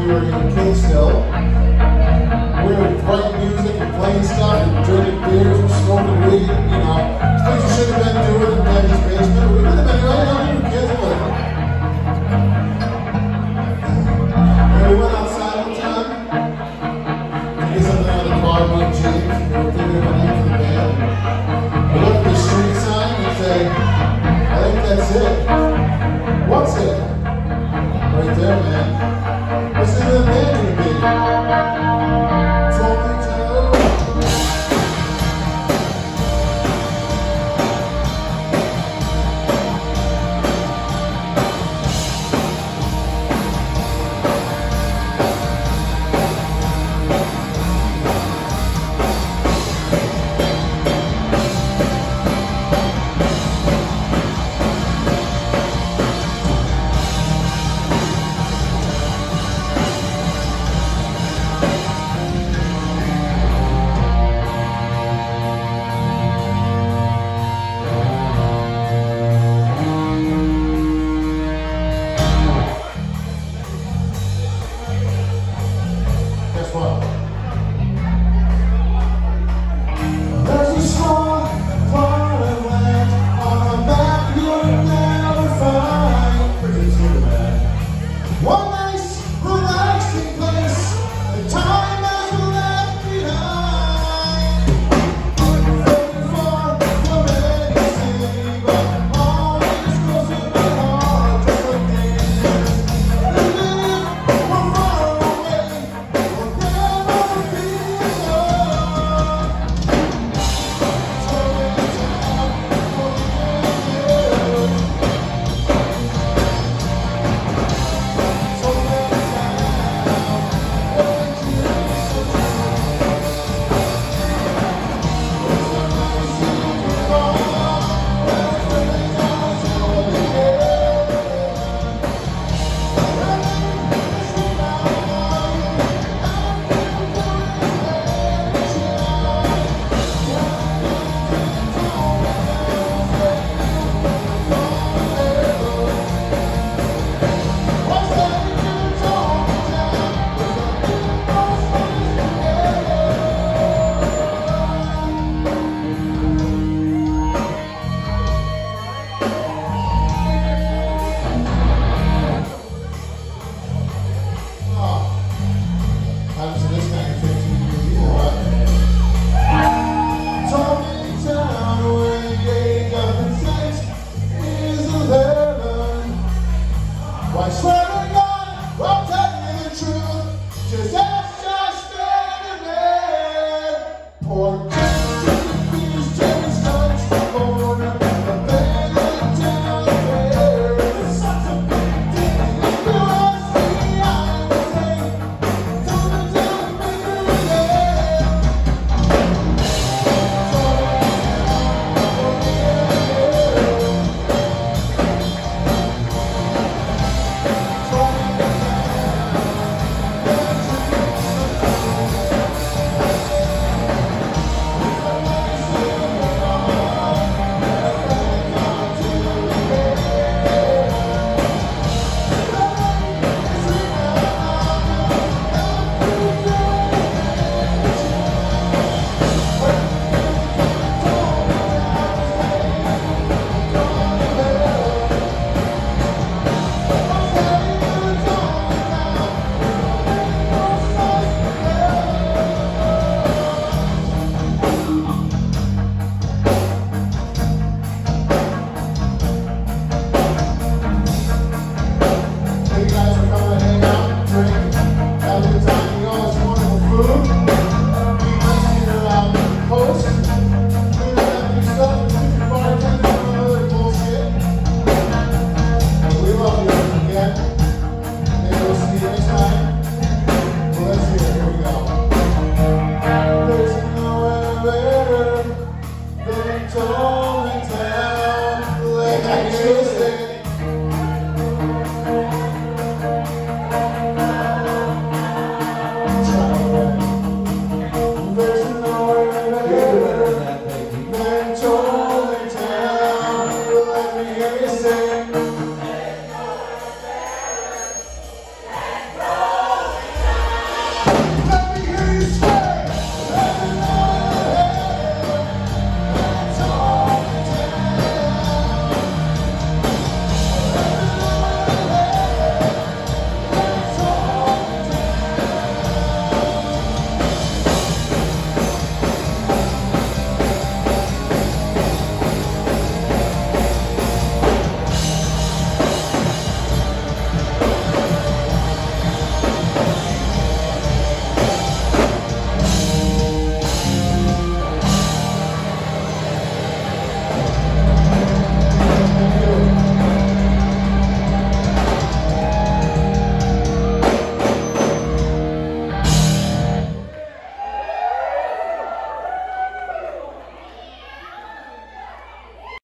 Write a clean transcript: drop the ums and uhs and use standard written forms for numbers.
were kids still. We were playing music and playing stuff and drinking beers and smoking weed, you know. Things you should have been doing in Daddy's basement. We would have been right on your kids with it. And we went outside one time to get something out of the car, me and Jake. We were thinking of a name for the band. We looked at the street sign and say, I think that's it. What's it? Right there, man.